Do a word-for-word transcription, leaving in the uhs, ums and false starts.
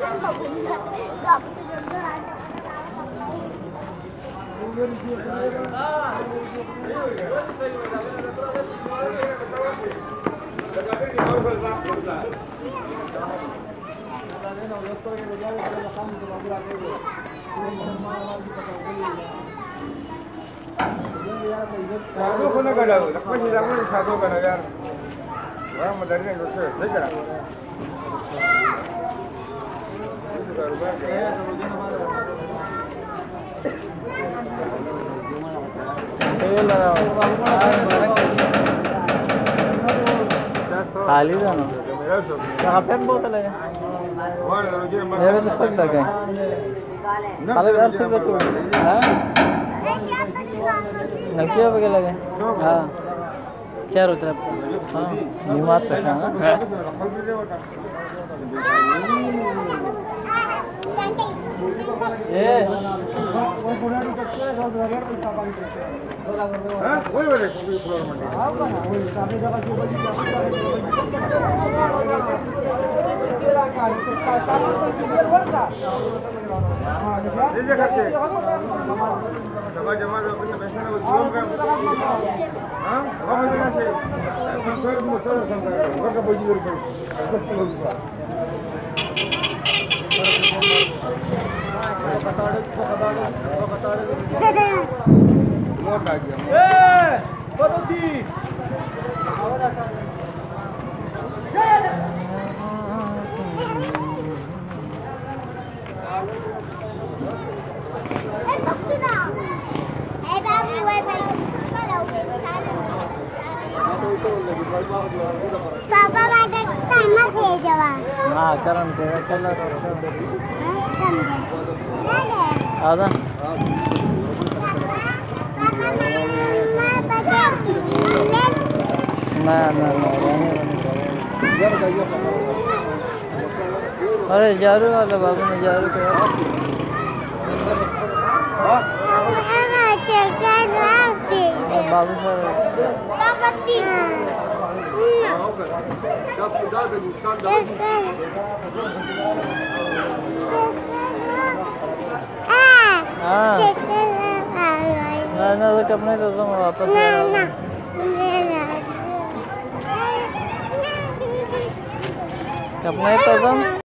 Satu pun enggak ada, lepas di dalam satu enggak ada kan? Orang modern yang lucu, saya kira. खाली था ना कहाँ पे बोतल है मेरे तो सब लगे खाली दस रुपये तो हाँ नलकिया वगैरह लगे हाँ क्या रोज आपको हाँ निमात तक हाँ ये वही वाले फ्लोर में ये करते जमा जमा अपने पैसे ना उद्योग का हाँ वो मुझे से संसार मुझे संसार वो का बोझ कर बहुत आ गया ए पदोती पापा માટે ટાઈમ થઈ જવા હા કરણ કે કલર આદા ના ના ના अरे जारू वाला बाबू ने जारू के बाबू सर हाँ ना तो कब नहीं तो तुम वापस कब नहीं तो तुम